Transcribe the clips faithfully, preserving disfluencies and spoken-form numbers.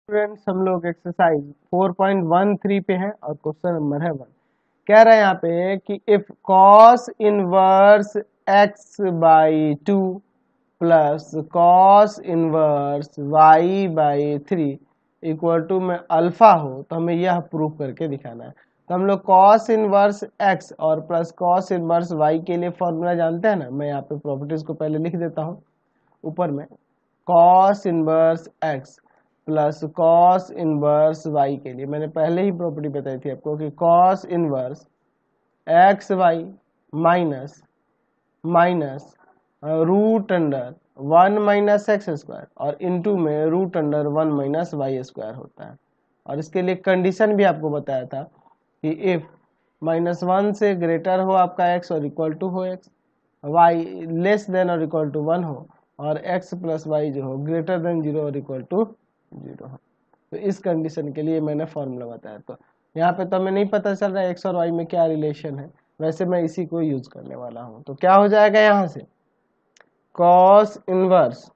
Students हम लोग exercise four point one three पे हैं और क्वेश्चन नंबर है वन। कह रहा है यहाँ पे कि if cos inverse x by two plus cos inverse y by three equal to में अल्फा हो तो हमें यह प्रूव करके दिखाना है। तो हम लोग कॉस इनवर्स एक्स और प्लस कॉस इनवर्स वाई के लिए फॉर्मूला जानते हैं ना। मैं यहाँ पे प्रॉपर्टीज को पहले लिख देता हूँ ऊपर में। Cos inverse x plus cos inverse y के लिए मैंने पहले ही प्रॉपर्टी बताई थी आपको कि cos inverse x y minus minus root under one minus x square और इनटू में root under one minus y square होता है। और इसके लिए कंडीशन भी आपको बताया था कि इफ माइनस वन से ग्रेटर हो आपका एक्स और इक्वल टू हो एक्स, वाई लेस देन और इक्वल टू वन हो और x प्लस वाई जो हो ग्रेटर देन जीरो और इक्वल टू जीरो हो। तो इस कंडीशन के लिए मैंने फॉर्मूला बताया। तो यहाँ पे तो हमें नहीं पता चल रहा है x और y में क्या रिलेशन है, वैसे मैं इसी को यूज करने वाला हूँ। तो क्या हो जाएगा यहाँ से cos inverse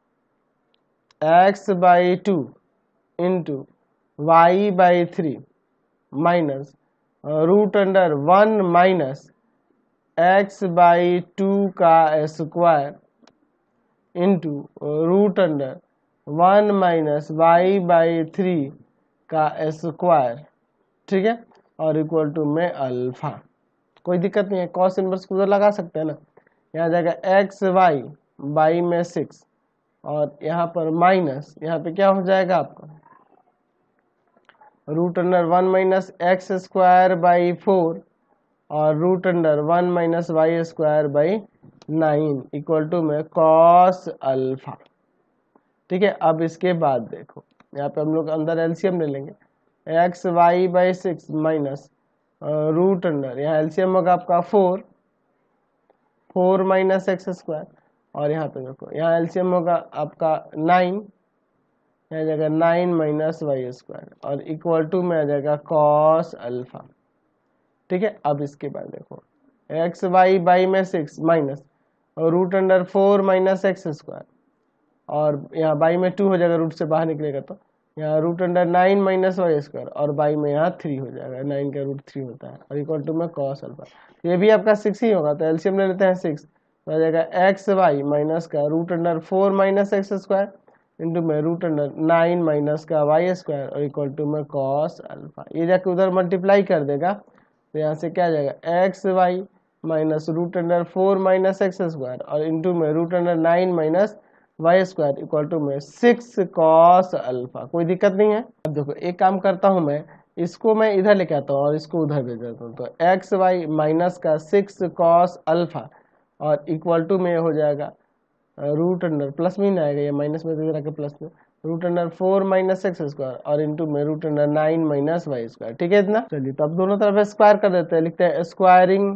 x by two into y by three minus root under one minus x by two का square into root under one minus y by three का स्क्वायर, ठीक है, और इक्वल टू में अल्फा। कोई दिक्कत नहीं है, कॉस इनवर्स को उधर लगा सकते हैं ना। यहाँ जाएगा एक्स वाई बाई में सिक्स और यहाँ पर माइनस, यहाँ पे क्या हो जाएगा आपका root under one minus x square by four और root under one minus y square by nine equal to में कॉस अल्फा। ठीक है, अब इसके बाद देखो यहाँ पे हम लोग अंदर एलसीएम ले लेंगे। X y by six minus root under, यहाँ एलसीएम होगा आपका four four minus x square और यहाँ पे देखो यहाँ एलसीएम होगा आपका नाइन, यहाँ जाएगा नाइन माइनस वाई स्क्वायर और इक्वल टू में आ जाएगा कॉस अल्फा। ठीक है, अब इसके बाद देखो एक्स वाई बाई में six minus root under four minus x square और यहाँ बाई में टू हो जाएगा, रूट से बाहर निकलेगा तो यहाँ root under nine minus y square और बाई में यहाँ थ्री हो जाएगा, नाइन का रूट थ्री होता है और इक्वल टू में कॉस अल्फा। ये भी आपका सिक्स ही होगा तो एलसीएम ले लेते हैं सिक्स, तो आ जाएगा एक्स वाई माइनस का root under four minus x square into में रूट अंडर नाइन माइनस का वाई स्क्वायर और इक्वल टू में कॉस अल्फा। ये जाके उधर मल्टीप्लाई कर देगा तो यहाँ से क्या आ जाएगा x y minus root under four minus x square और इंटू में root under nine minus y square equal to में सिक्स कॉस अल्फा। कोई दिक्कत नहीं है। अब देखो एक काम करता हूं मैं, इसको मैं इधर लेके आता हूँ और इसको उधर भेज देता हूँ। तो एक्स वाई माइनस का सिक्स कॉस अल्फा और इक्वल टू में हो जाएगा रूट अंडर प्लस में आएगा, ये माइनस में इधर आके प्लस में root under four minus x square और इंटू में root under nine minus y square. ठीक है इतना। चलिए तो अब दोनों तरफ स्क्वायर कर देते हैं, लिखते हैं स्क्वायरिंग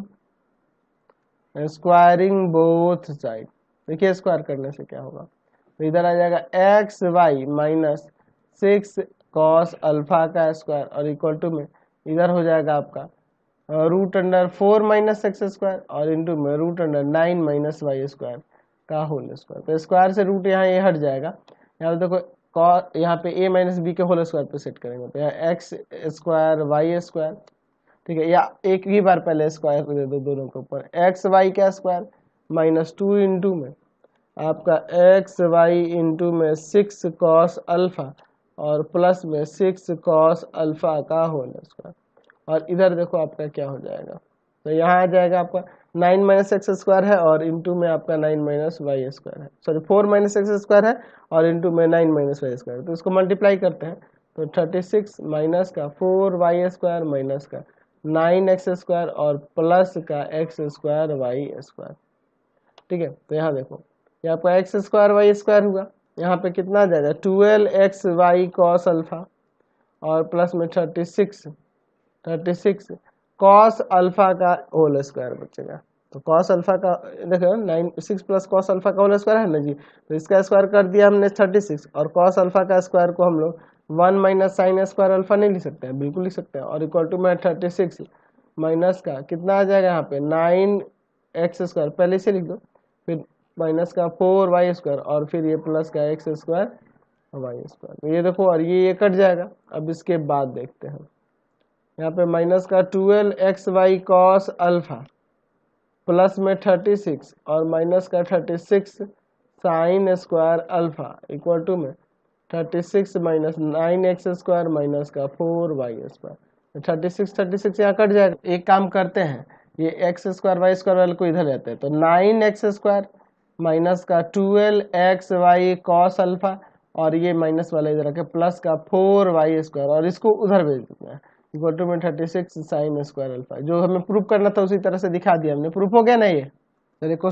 स्क्वायरिंग बोथ साइड। देखिए स्क्वायर करने से क्या होगा, तो इधर आ जाएगा x y minus six cos alpha का स्क्वायर और इक्वल टू में इधर हो जाएगा आपका root under four minus x square और इंटू में root under nine minus y square का होल स्क्वायर। तो स्क्वायर से रूट यहाँ ये हट जाएगा। यहाँ पे देखो यहाँ पे ए माइनस बी के होल स्क्वायर पे सेट करेंगे तो यहाँ एक्स स्क्वायर वाई स्क्वायर, ठीक है, या एक ही बार पहले स्क्वायर दे दो दोनों के ऊपर, एक्स वाई का स्क्वायर माइनस टू इंटू में आपका एक्स वाई इंटू में सिक्स कॉस अल्फा और प्लस में सिक्स कॉस अल्फा का होल स्क्वायर और इधर देखो आपका क्या हो जाएगा, तो यहाँ आ जाएगा आपका नाइन माइनस एक्स स्क्वायर है और इंटू में आपका नाइन माइनस वाई स्क्वायर है, sorry four minus x square है और इंटू में नाइन माइनस वाई स्क्वायर। तो इसको मल्टीप्लाई करते हैं तो थर्टी सिक्स माइनस का फोर वाई स्क्वायर माइनस का नाइन एक्स स्क्वायर और प्लस का एक्स स्क्वायर वाई स्क्वायर। ठीक है, तो यहाँ देखो ये आपका एक्स स्क्वायर वाई स्क्वायर हुआ, यहाँ पे कितना आ जाएगा twelve x y cos alpha और प्लस में thirty six thirty six cos alpha का होल स्क्वायर बचेगा। तो कॉस अल्फा का देखो nine six plus cos alpha का होल स्क्वायर है ना जी, तो इसका स्क्वायर कर दिया हमने थर्टी सिक्स और कॉस अल्फा का स्क्वायर को हम लोग one minus sine square alpha नहीं लिख सकते हैं, बिल्कुल लिख सकते हैं और इक्वल टू में थर्टी सिक्स माइनस का कितना आ जाएगा यहाँ पे नाइन एक्स स्क्वायर पहले से लिख दो, फिर माइनस का फोर वाई स्क्वायर और फिर ये प्लस का एक्स स्क्वायर वाई स्क्वायर। ये देखो और ये ये कट जाएगा। अब इसके बाद देखते हैं यहाँ पे माइनस का twelve x y cos alpha plus में थर्टी सिक्स और माइनस का thirty six sine square alpha equal to में thirty six minus nine x square minus का four y square. Thirty six thirty six यहाँ cut जाएगा। एक काम करते हैं, ये एक्स स्क्वायर वाई स्क्वायर वाले को इधर लेते हैं, तो नाइन एक्स स्क्वायर माइनस का twelve x y cos alpha और ये माइनस वाला इधर आके प्लस का फोर वाई स्क्वायर और इसको उधर भेज देते हैं इक्वल टू में thirty six sine square alpha. जो हमें प्रूफ करना था उसी तरह से दिखा दिया हमने। प्रूफ हो गया ना ये? चलिए